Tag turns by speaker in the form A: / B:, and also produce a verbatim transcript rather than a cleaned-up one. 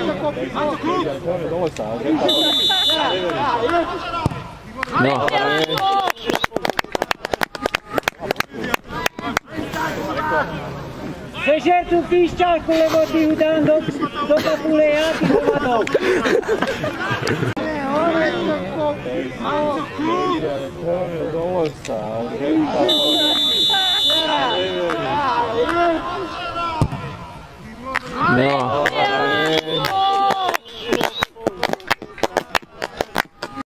A: No.
B: Sežer tu píšťalku, lebo ty ju dám do, do papule, ja ty ho vadou.
A: Dole sa,